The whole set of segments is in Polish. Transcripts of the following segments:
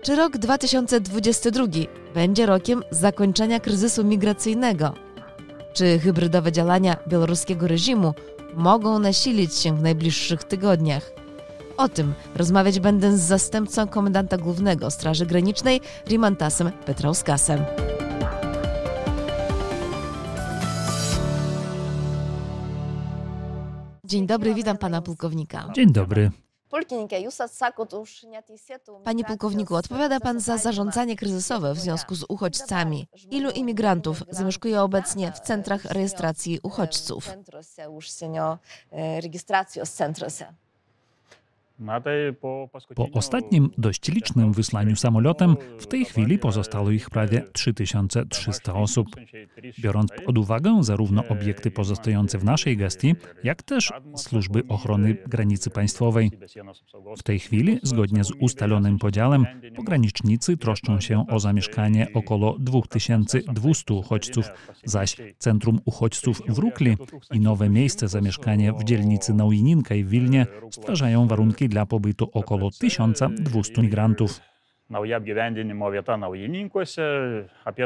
Czy rok 2022 będzie rokiem zakończenia kryzysu migracyjnego? Czy hybrydowe działania białoruskiego reżimu mogą nasilić się w najbliższych tygodniach? O tym rozmawiać będę z zastępcą komendanta głównego Straży Granicznej Rimantasem Petrauskasem. Dzień dobry, witam pana pułkownika. Dzień dobry. Panie pułkowniku, odpowiada pan za zarządzanie kryzysowe w związku z uchodźcami. Ilu imigrantów zamieszkuje obecnie w centrach rejestracji uchodźców? Po ostatnim dość licznym wysłaniu samolotem w tej chwili pozostało ich prawie 3300 osób. Biorąc pod uwagę zarówno obiekty pozostające w naszej gestii, jak też służby ochrony granicy państwowej. W tej chwili, zgodnie z ustalonym podziałem, pogranicznicy troszczą się o zamieszkanie około 2200 uchodźców, zaś Centrum Uchodźców w Rukli i nowe miejsce zamieszkania w dzielnicy Naujininkai w Wilnie stwarzają warunki dla pobytu około 1200 migrantów. Nauja apgyvendinimo vieta Naujininkuose, apie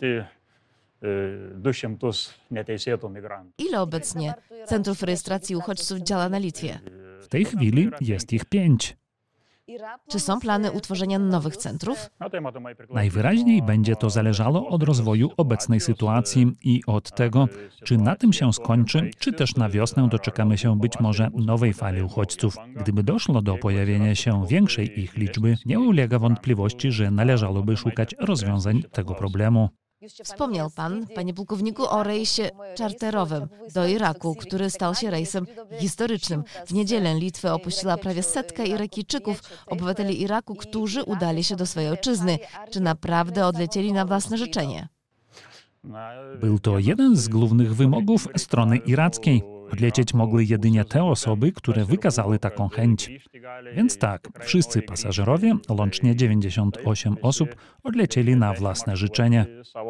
1200 neteisėtų migrantų. Ile obecnie centrów rejestracji uchodźców działa na Litwie? W tej chwili jest ich 5. Czy są plany utworzenia nowych centrów? Najwyraźniej będzie to zależało od rozwoju obecnej sytuacji i od tego, czy na tym się skończy, czy też na wiosnę doczekamy się być może nowej fali uchodźców. Gdyby doszło do pojawienia się większej ich liczby, nie ulega wątpliwości, że należałoby szukać rozwiązań tego problemu. Wspomniał pan, panie pułkowniku, o rejsie czarterowym do Iraku, który stał się rejsem historycznym. W niedzielę Litwę opuściła prawie 100 Irakijczyków, obywateli Iraku, którzy udali się do swojej ojczyzny. Czy naprawdę odlecieli na własne życzenie? Był to jeden z głównych wymogów strony irackiej. Odlecieć mogły jedynie te osoby, które wykazały taką chęć. Więc tak, wszyscy pasażerowie, łącznie 98 osób, odlecieli na własne życzenie.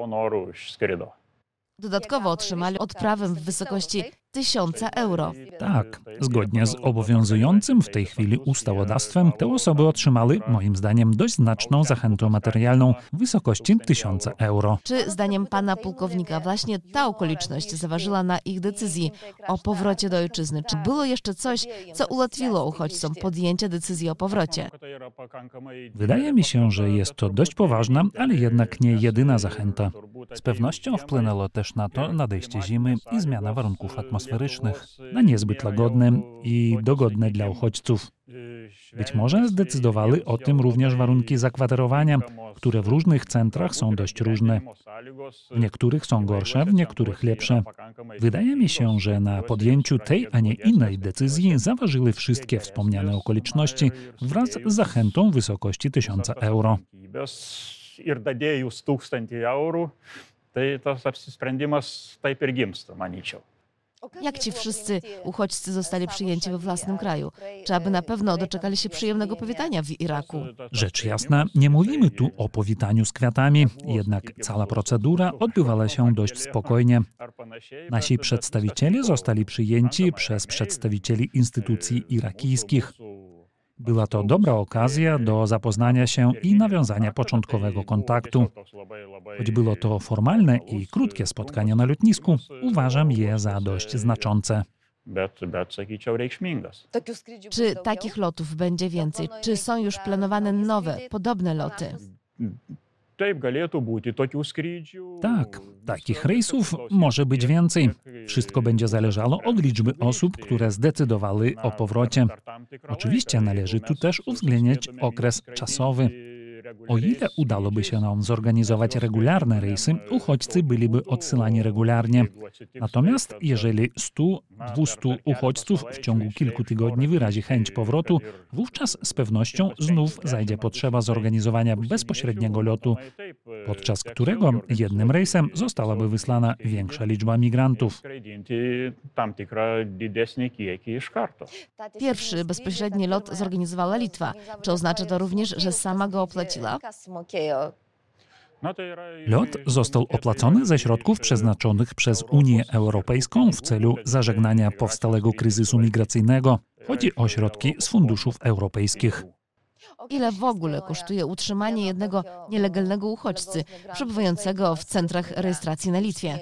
Dodatkowo otrzymali odprawę w wysokości 1000 euro. Tak, zgodnie z obowiązującym w tej chwili ustawodawstwem, te osoby otrzymały, moim zdaniem, dość znaczną zachętę materialną w wysokości 1000 euro. Czy zdaniem pana pułkownika właśnie ta okoliczność zaważyła na ich decyzji o powrocie do ojczyzny? Czy było jeszcze coś, co ułatwiło uchodźcom podjęcie decyzji o powrocie? Wydaje mi się, że jest to dość poważna, ale jednak nie jedyna zachęta. Z pewnością wpłynęło też na to nadejście zimy i zmiana warunków atmosferycznych, na niezbyt łagodne i dogodne dla uchodźców. Być może zdecydowały o tym również warunki zakwaterowania, które w różnych centrach są dość różne. W niektórych są gorsze, w niektórych lepsze. Wydaje mi się, że na podjęciu tej, a nie innej decyzji zaważyły wszystkie wspomniane okoliczności wraz z zachętą w wysokości 1000 euro. Ir dadėjus 1000 eurų, tai tas apsisprendimas taip ir gimsta, manyčiau. Jak ci wszyscy uchodźcy zostali przyjęci we własnym kraju? Czy aby na pewno doczekali się przyjemnego powitania w Iraku? Rzecz jasna, nie mówimy tu o powitaniu z kwiatami, jednak cała procedura odbywała się dość spokojnie. Nasi przedstawiciele zostali przyjęci przez przedstawicieli instytucji irakijskich. Była to dobra okazja do zapoznania się i nawiązania początkowego kontaktu. Choć było to formalne i krótkie spotkanie na lotnisku, uważam je za dość znaczące. Czy takich lotów będzie więcej? Czy są już planowane nowe, podobne loty? Tak, takich rejsów może być więcej. Wszystko będzie zależało od liczby osób, które zdecydowały o powrocie. Oczywiście należy tu też uwzględnić okres czasowy. O ile udałoby się nam zorganizować regularne rejsy, uchodźcy byliby odsyłani regularnie. Natomiast jeżeli 100-200 uchodźców w ciągu kilku tygodni wyrazi chęć powrotu, wówczas z pewnością znów zajdzie potrzeba zorganizowania bezpośredniego lotu, podczas którego jednym rejsem zostałaby wysłana większa liczba migrantów. Pierwszy bezpośredni lot zorganizowała Litwa. Czy oznacza to również, że sama go opłaciła? Lot został opłacony ze środków przeznaczonych przez Unię Europejską w celu zażegnania powstałego kryzysu migracyjnego. Chodzi o środki z funduszów europejskich. Ile w ogóle kosztuje utrzymanie jednego nielegalnego uchodźcy przebywającego w centrach rejestracji na Litwie?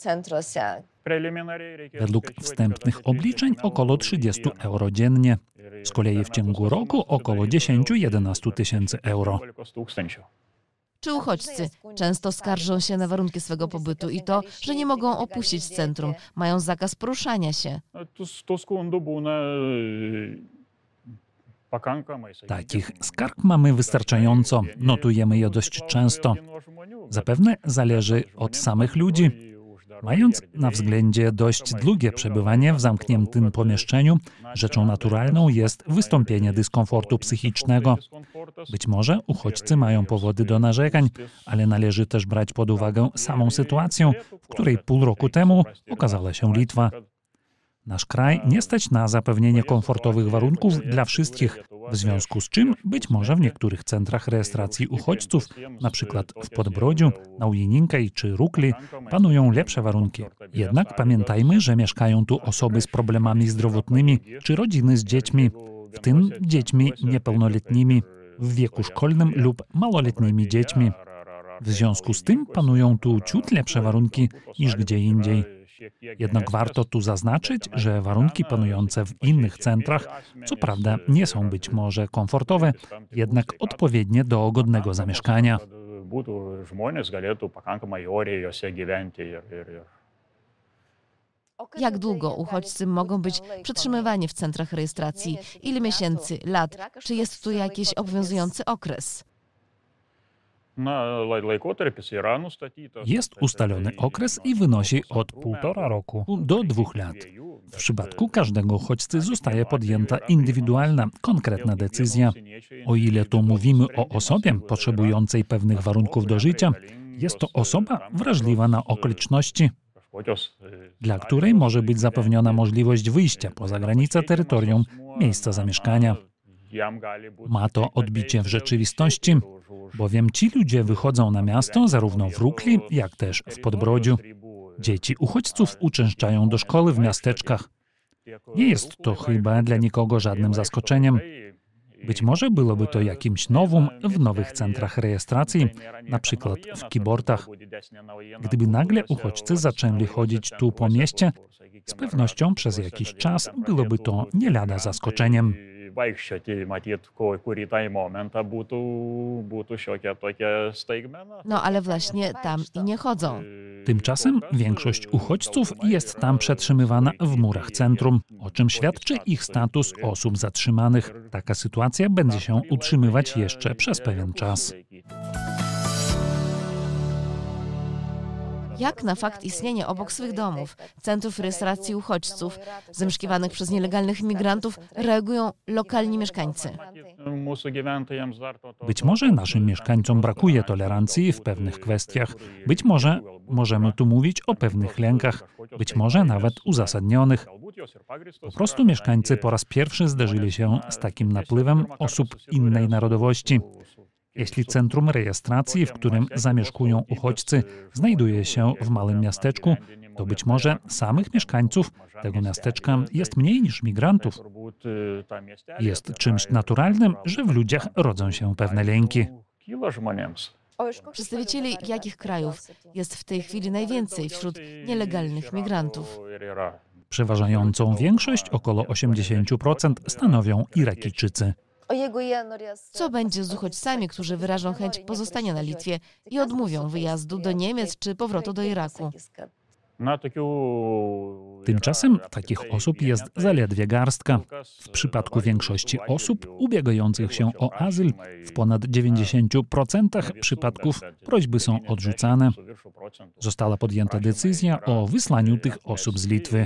Według wstępnych obliczeń około 30 euro dziennie. Z kolei w ciągu roku około 10-11 tysięcy euro. Czy uchodźcy często skarżą się na warunki swego pobytu i to, że nie mogą opuścić centrum, mają zakaz poruszania się? Takich skarg mamy wystarczająco, notujemy je dość często. Zapewne zależy od samych ludzi. Mając na względzie dość długie przebywanie w zamkniętym pomieszczeniu, rzeczą naturalną jest wystąpienie dyskomfortu psychicznego. Być może uchodźcy mają powody do narzekań, ale należy też brać pod uwagę samą sytuację, w której pół roku temu okazała się Litwa. Nasz kraj nie stać na zapewnienie komfortowych warunków dla wszystkich, w związku z czym być może w niektórych centrach rejestracji uchodźców, na przykład w Podbrodziu, na Ujeninkaj czy Rukli, panują lepsze warunki. Jednak pamiętajmy, że mieszkają tu osoby z problemami zdrowotnymi czy rodziny z dziećmi, w tym dziećmi niepełnoletnimi, w wieku szkolnym lub małoletnimi dziećmi. W związku z tym panują tu ciut lepsze warunki niż gdzie indziej. Jednak warto tu zaznaczyć, że warunki panujące w innych centrach, co prawda nie są być może komfortowe, jednak odpowiednie do godnego zamieszkania. Jak długo uchodźcy mogą być przetrzymywani w centrach rejestracji? Ile miesięcy, lat? Czy jest tu jakiś obowiązujący okres? Jest ustalony okres i wynosi od 1,5 roku do 2 lat. W przypadku każdego uchodźcy zostaje podjęta indywidualna, konkretna decyzja. O ile tu mówimy o osobie potrzebującej pewnych warunków do życia, jest to osoba wrażliwa na okoliczności, dla której może być zapewniona możliwość wyjścia poza granice terytorium miejsca zamieszkania. Ma to odbicie w rzeczywistości, bowiem ci ludzie wychodzą na miasto zarówno w Rukli, jak też w Podbrodziu. Dzieci uchodźców uczęszczają do szkoły w miasteczkach. Nie jest to chyba dla nikogo żadnym zaskoczeniem. Być może byłoby to jakimś nowum w nowych centrach rejestracji, na przykład w Kibortach. Gdyby nagle uchodźcy zaczęli chodzić tu po mieście, z pewnością przez jakiś czas byłoby to nie lada zaskoczeniem. No ale właśnie tam i nie chodzą. Tymczasem większość uchodźców jest tam przetrzymywana w murach centrum, o czym świadczy ich status osób zatrzymanych. Taka sytuacja będzie się utrzymywać jeszcze przez pewien czas. Jak na fakt istnienia obok swych domów centrów rejestracji uchodźców zamieszkiwanych przez nielegalnych migrantów reagują lokalni mieszkańcy? Być może naszym mieszkańcom brakuje tolerancji w pewnych kwestiach. Być może możemy tu mówić o pewnych lękach, być może nawet uzasadnionych. Po prostu mieszkańcy po raz pierwszy zderzyli się z takim napływem osób innej narodowości. Jeśli centrum rejestracji, w którym zamieszkują uchodźcy, znajduje się w małym miasteczku, to być może samych mieszkańców tego miasteczka jest mniej niż migrantów. Jest czymś naturalnym, że w ludziach rodzą się pewne lęki. Przedstawicieli jakich krajów jest w tej chwili najwięcej wśród nielegalnych migrantów? Przeważającą większość, około 80%, stanowią Irakijczycy. Co będzie z uchodźcami, którzy wyrażą chęć pozostania na Litwie i odmówią wyjazdu do Niemiec czy powrotu do Iraku? Tymczasem takich osób jest zaledwie garstka. W przypadku większości osób ubiegających się o azyl w ponad 90% przypadków prośby są odrzucane. Została podjęta decyzja o wysłaniu tych osób z Litwy.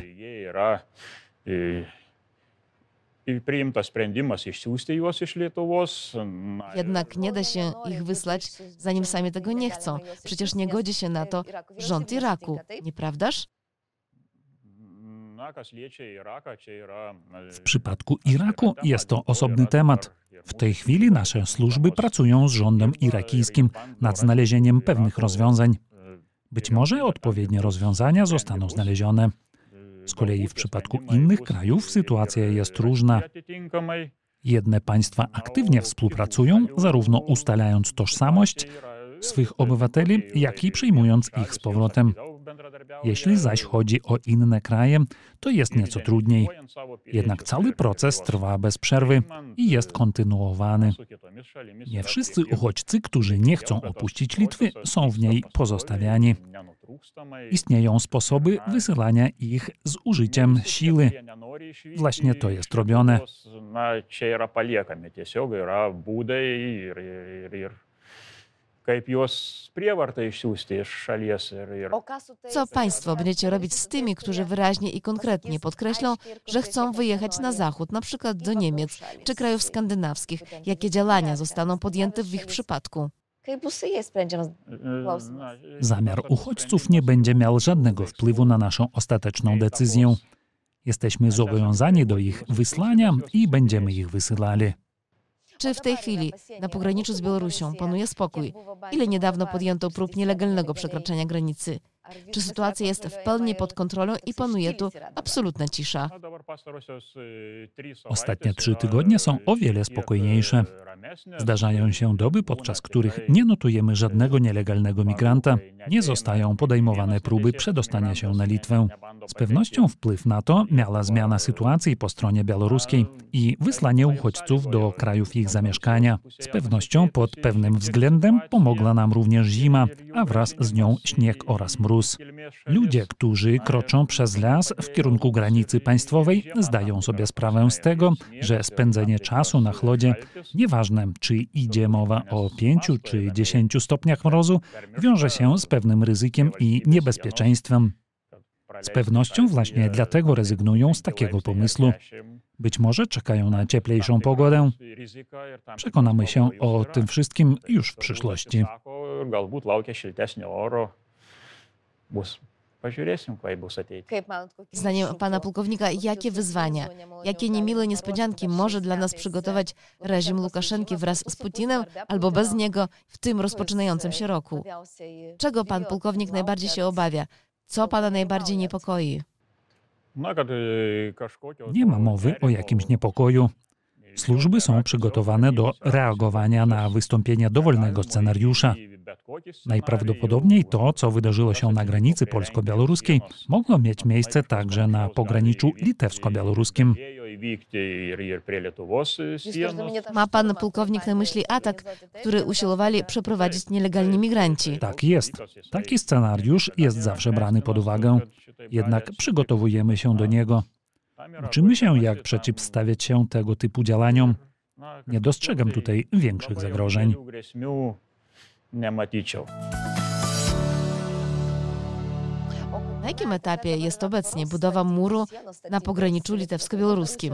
Jednak nie da się ich wysłać, zanim sami tego nie chcą. Przecież nie godzi się na to rząd Iraku, nieprawdaż? W przypadku Iraku jest to osobny temat. W tej chwili nasze służby pracują z rządem irakijskim nad znalezieniem pewnych rozwiązań. Być może odpowiednie rozwiązania zostaną znalezione. Z kolei w przypadku innych krajów sytuacja jest różna. Jedne państwa aktywnie współpracują, zarówno ustalając tożsamość swych obywateli, jak i przyjmując ich z powrotem. Jeśli zaś chodzi o inne kraje, to jest nieco trudniej. Jednak cały proces trwa bez przerwy i jest kontynuowany. Nie wszyscy uchodźcy, którzy nie chcą opuścić Litwy, są w niej pozostawiani. Istnieją sposoby wysyłania ich z użyciem siły. Właśnie to jest robione. Co państwo będziecie robić z tymi, którzy wyraźnie i konkretnie podkreślą, że chcą wyjechać na zachód, na przykład do Niemiec czy krajów skandynawskich? Jakie działania zostaną podjęte w ich przypadku? Zamiar uchodźców nie będzie miał żadnego wpływu na naszą ostateczną decyzję. Jesteśmy zobowiązani do ich wysłania i będziemy ich wysyłali. Czy w tej chwili na pograniczu z Białorusią panuje spokój? Ile niedawno podjęto prób nielegalnego przekraczania granicy? Czy sytuacja jest w pełni pod kontrolą i panuje tu absolutna cisza? Ostatnie 3 tygodnie są o wiele spokojniejsze. Zdarzają się doby, podczas których nie notujemy żadnego nielegalnego migranta. Nie zostają podejmowane próby przedostania się na Litwę. Z pewnością wpływ na to miała zmiana sytuacji po stronie białoruskiej i wysłanie uchodźców do krajów ich zamieszkania. Z pewnością pod pewnym względem pomogła nam również zima, a wraz z nią śnieg oraz mróz. Ludzie, którzy kroczą przez las w kierunku granicy państwowej, zdają sobie sprawę z tego, że spędzenie czasu na chłodzie, nieważne czy idzie mowa o 5 czy 10 stopniach mrozu, wiąże się z pewnym ryzykiem i niebezpieczeństwem. Z pewnością właśnie dlatego rezygnują z takiego pomysłu. Być może czekają na cieplejszą pogodę. Przekonamy się o tym wszystkim już w przyszłości. Zdaniem pana pułkownika, jakie wyzwania, jakie niemile niespodzianki może dla nas przygotować reżim Łukaszenki wraz z Putinem albo bez niego w tym rozpoczynającym się roku? Czego pan pułkownik najbardziej się obawia? Co pana najbardziej niepokoi? Nie ma mowy o jakimś niepokoju. Służby są przygotowane do reagowania na wystąpienie dowolnego scenariusza. Najprawdopodobniej to, co wydarzyło się na granicy polsko-białoruskiej, mogło mieć miejsce także na pograniczu litewsko-białoruskim. Ma pan pułkownik na myśli atak, który usiłowali przeprowadzić nielegalni migranci? Tak jest. Taki scenariusz jest zawsze brany pod uwagę. Jednak przygotowujemy się do niego. Uczymy się, jak przeciwstawiać się tego typu działaniom. Nie dostrzegam tutaj większych zagrożeń. Na jakim etapie jest obecnie budowa muru na pograniczu litewsko-białoruskim?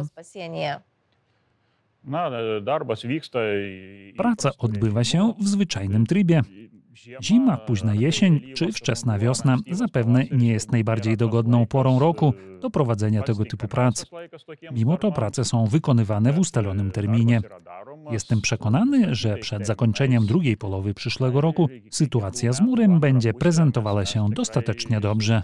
Praca odbywa się w zwyczajnym trybie. Zima, późna jesień czy wczesna wiosna zapewne nie jest najbardziej dogodną porą roku do prowadzenia tego typu prac. Mimo to prace są wykonywane w ustalonym terminie. Jestem przekonany, że przed zakończeniem drugiej połowy przyszłego roku sytuacja z murem będzie prezentowała się dostatecznie dobrze.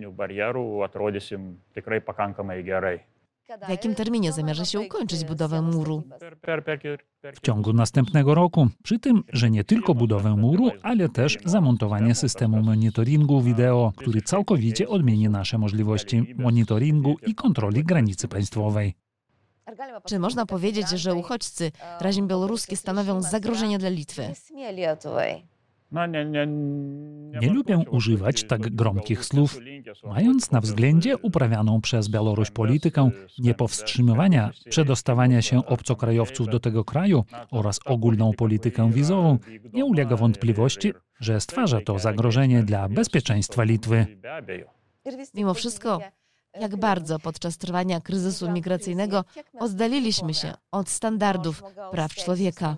W jakim terminie zamierza się ukończyć budowę muru? W ciągu następnego roku. Przy tym, że nie tylko budowę muru, ale też zamontowanie systemu monitoringu wideo, który całkowicie odmieni nasze możliwości monitoringu i kontroli granicy państwowej. Czy można powiedzieć, że uchodźcy, reżim białoruski stanowią zagrożenie dla Litwy? Nie lubię używać tak gromkich słów. Mając na względzie uprawianą przez Białoruś politykę niepowstrzymywania przedostawania się obcokrajowców do tego kraju oraz ogólną politykę wizową, nie ulega wątpliwości, że stwarza to zagrożenie dla bezpieczeństwa Litwy. Mimo wszystko, jak bardzo podczas trwania kryzysu migracyjnego oddaliliśmy się od standardów praw człowieka.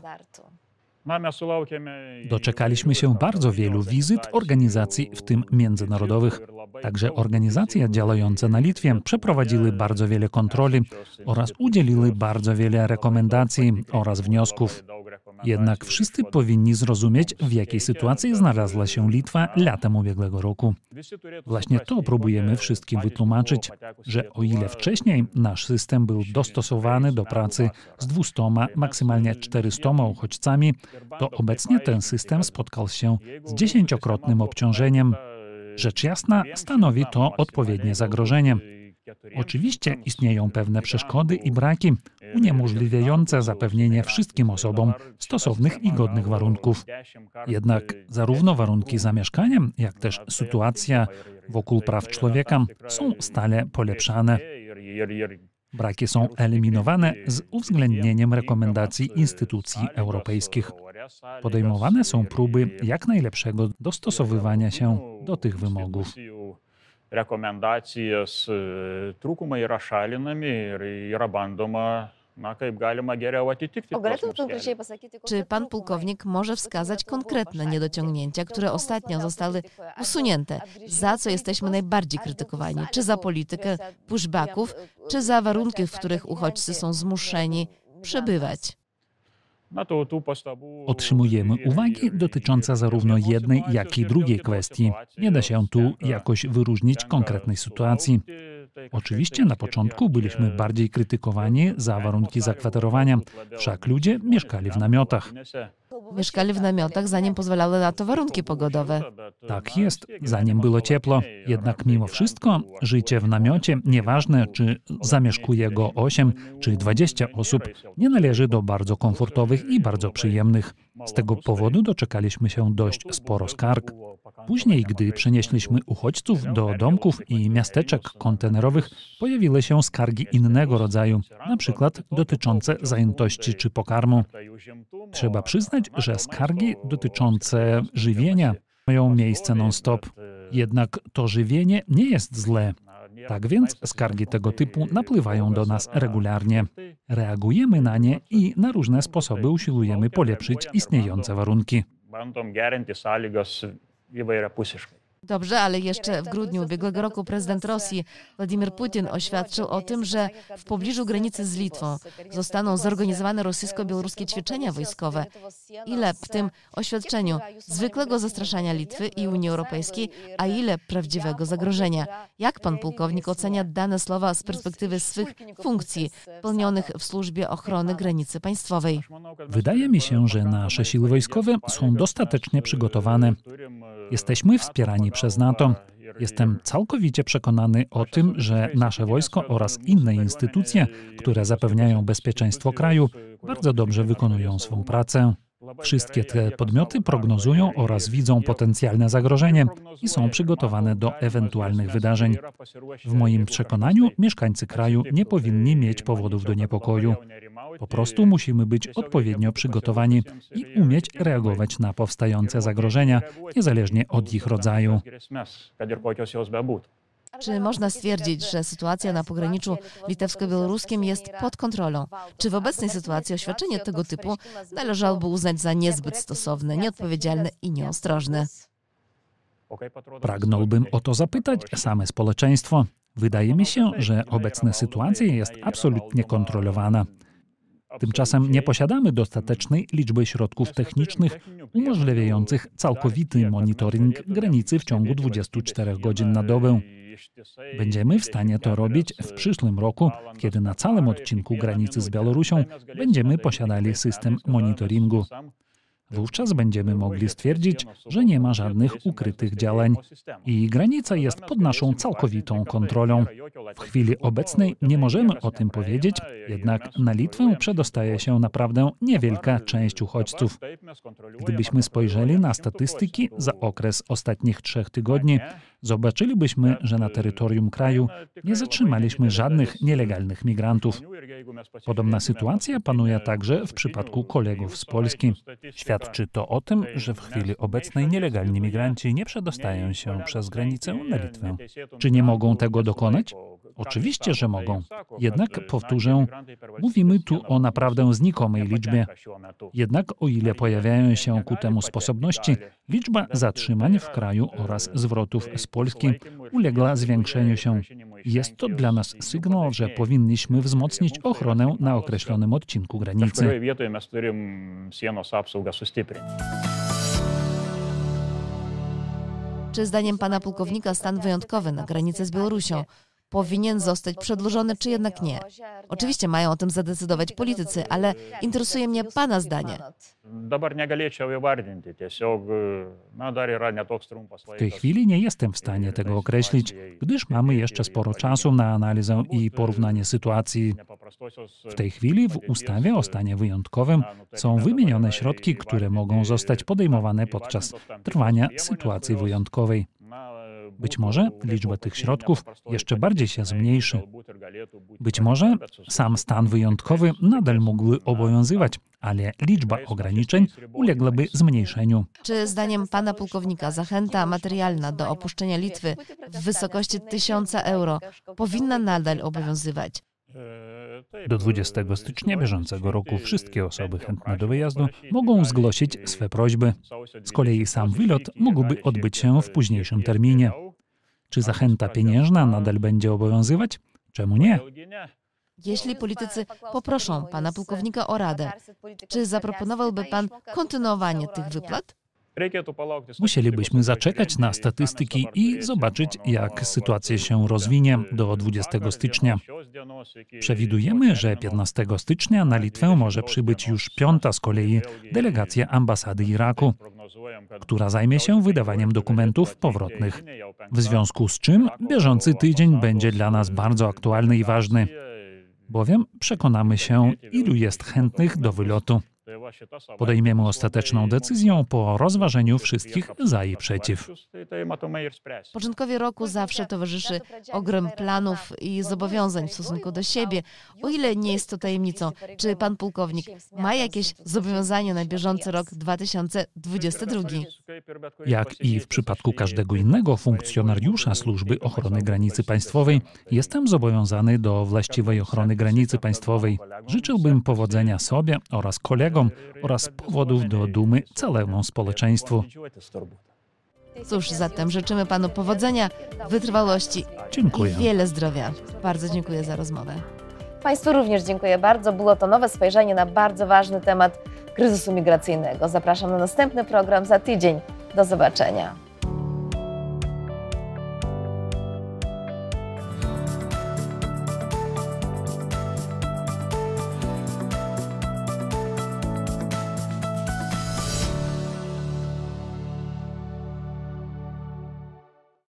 Doczekaliśmy się bardzo wielu wizyt organizacji, w tym międzynarodowych. Także organizacje działające na Litwie przeprowadziły bardzo wiele kontroli oraz udzieliły bardzo wiele rekomendacji oraz wniosków. Jednak wszyscy powinni zrozumieć, w jakiej sytuacji znalazła się Litwa latem ubiegłego roku. Właśnie to próbujemy wszystkim wytłumaczyć, że o ile wcześniej nasz system był dostosowany do pracy z 200, maksymalnie 400 uchodźcami, to obecnie ten system spotkał się z 10-krotnym obciążeniem. Rzecz jasna, stanowi to odpowiednie zagrożenie. Oczywiście istnieją pewne przeszkody i braki uniemożliwiające zapewnienie wszystkim osobom stosownych i godnych warunków. Jednak zarówno warunki zamieszkania, jak też sytuacja wokół praw człowieka są stale polepszane. Braki są eliminowane z uwzględnieniem rekomendacji instytucji europejskich. Podejmowane są próby jak najlepszego dostosowywania się do tych wymogów. Rekomendacijas trūkumai yra šalinami ir yra bandoma, kaip galima geriau atitikti. Czy pan pułkownik może wskazać konkretne niedociągnięcia, które ostatnio zostały usunięte? Za co jesteśmy najbardziej krytykowani? Czy za politykę pushbacków, czy za warunki, w których uchodźcy są zmuszeni przebywać? Otrzymujemy uwagi dotyczące zarówno jednej, jak i drugiej kwestii. Nie da się tu jakoś wyróżnić konkretnej sytuacji. Oczywiście na początku byliśmy bardziej krytykowani za warunki zakwaterowania, wszak ludzie mieszkali w namiotach. Mieszkali w namiotach, zanim pozwalały na to warunki pogodowe. Tak jest, zanim było ciepło. Jednak mimo wszystko życie w namiocie, nieważne czy zamieszkuje go 8 czy 20 osób, nie należy do bardzo komfortowych i bardzo przyjemnych. Z tego powodu doczekaliśmy się dość sporo skarg. Później, gdy przenieśliśmy uchodźców do domków i miasteczek kontenerowych, pojawiły się skargi innego rodzaju, na przykład dotyczące zajętości czy pokarmu. Trzeba przyznać, że skargi dotyczące żywienia mają miejsce non-stop. Jednak to żywienie nie jest złe. Tak więc skargi tego typu napływają do nas regularnie. Reagujemy na nie i na różne sposoby usiłujemy polepszyć istniejące warunki. Dobrze, ale jeszcze w grudniu ubiegłego roku prezydent Rosji Władimir Putin oświadczył o tym, że w pobliżu granicy z Litwą zostaną zorganizowane rosyjsko-białoruskie ćwiczenia wojskowe. Ile w tym oświadczeniu zwykłego zastraszania Litwy i Unii Europejskiej, a ile prawdziwego zagrożenia? Jak pan pułkownik ocenia dane słowa z perspektywy swych funkcji pełnionych w służbie ochrony granicy państwowej? Wydaje mi się, że nasze siły wojskowe są dostatecznie przygotowane. Jesteśmy wspierani przez NATO. Jestem całkowicie przekonany o tym, że nasze wojsko oraz inne instytucje, które zapewniają bezpieczeństwo kraju, bardzo dobrze wykonują swą pracę. Wszystkie te podmioty prognozują oraz widzą potencjalne zagrożenie i są przygotowane do ewentualnych wydarzeń. W moim przekonaniu mieszkańcy kraju nie powinni mieć powodów do niepokoju. Po prostu musimy być odpowiednio przygotowani i umieć reagować na powstające zagrożenia, niezależnie od ich rodzaju. Czy można stwierdzić, że sytuacja na pograniczu litewsko-białoruskim jest pod kontrolą? Czy w obecnej sytuacji oświadczenie tego typu należałoby uznać za niezbyt stosowne, nieodpowiedzialne i nieostrożne? Pragnąłbym o to zapytać same społeczeństwo. Wydaje mi się, że obecna sytuacja jest absolutnie kontrolowana. Tymczasem nie posiadamy dostatecznej liczby środków technicznych umożliwiających całkowity monitoring granicy w ciągu 24 godzin na dobę. Będziemy w stanie to robić w przyszłym roku, kiedy na całym odcinku granicy z Białorusią będziemy posiadali system monitoringu. Wówczas będziemy mogli stwierdzić, że nie ma żadnych ukrytych działań i granica jest pod naszą całkowitą kontrolą. W chwili obecnej nie możemy o tym powiedzieć, jednak na Litwę przedostaje się naprawdę niewielka część uchodźców. Gdybyśmy spojrzeli na statystyki za okres ostatnich 3 tygodni, zobaczylibyśmy, że na terytorium kraju nie zatrzymaliśmy żadnych nielegalnych migrantów. Podobna sytuacja panuje także w przypadku kolegów z Polski. Świadczy to o tym, że w chwili obecnej nielegalni migranci nie przedostają się przez granicę na Litwę. Czy nie mogą tego dokonać? Oczywiście, że mogą. Jednak, powtórzę, mówimy tu o naprawdę znikomej liczbie. Jednak o ile pojawiają się ku temu sposobności, liczba zatrzymań w kraju oraz zwrotów z Polski uległa zwiększeniu się. Jest to dla nas sygnał, że powinniśmy wzmocnić ochronę na określonym odcinku granicy. Czy zdaniem pana pułkownika stan wyjątkowy na granicy z Białorusią powinien zostać przedłużony, czy jednak nie? Oczywiście mają o tym zadecydować politycy, ale interesuje mnie pana zdanie. W tej chwili nie jestem w stanie tego określić, gdyż mamy jeszcze sporo czasu na analizę i porównanie sytuacji. W tej chwili w ustawie o stanie wyjątkowym są wymienione środki, które mogą zostać podejmowane podczas trwania sytuacji wyjątkowej. Być może liczba tych środków jeszcze bardziej się zmniejszy. Być może sam stan wyjątkowy nadal mógłby obowiązywać, ale liczba ograniczeń uległaby zmniejszeniu. Czy zdaniem pana pułkownika zachęta materialna do opuszczenia Litwy w wysokości 1000 euro powinna nadal obowiązywać? Do 20 stycznia bieżącego roku wszystkie osoby chętne do wyjazdu mogą zgłosić swe prośby. Z kolei sam wylot mógłby odbyć się w późniejszym terminie. Czy zachęta pieniężna nadal będzie obowiązywać? Czemu nie? Jeśli politycy poproszą pana pułkownika o radę, czy zaproponowałby pan kontynuowanie tych wypłat? Musielibyśmy zaczekać na statystyki i zobaczyć, jak sytuacja się rozwinie do 20 stycznia. Przewidujemy, że 15 stycznia na Litwę może przybyć już 5. z kolei delegacja ambasady Iraku, która zajmie się wydawaniem dokumentów powrotnych. W związku z czym bieżący tydzień będzie dla nas bardzo aktualny i ważny, bowiem przekonamy się, ilu jest chętnych do wylotu. Podejmiemy ostateczną decyzję po rozważeniu wszystkich za i przeciw. Początkowi roku zawsze towarzyszy ogrom planów i zobowiązań w stosunku do siebie. O ile nie jest to tajemnicą, czy pan pułkownik ma jakieś zobowiązania na bieżący rok 2022? Jak i w przypadku każdego innego funkcjonariusza Służby Ochrony Granicy Państwowej, jestem zobowiązany do właściwej ochrony granicy państwowej. Życzyłbym powodzenia sobie oraz kolegom oraz powodów do dumy całemu społeczeństwu. Cóż, zatem życzymy panu powodzenia, wytrwałości Dziękuję. I wiele zdrowia. Bardzo dziękuję za rozmowę. Państwu również dziękuję bardzo. Było to nowe spojrzenie na bardzo ważny temat kryzysu migracyjnego. Zapraszam na następny program za tydzień. Do zobaczenia.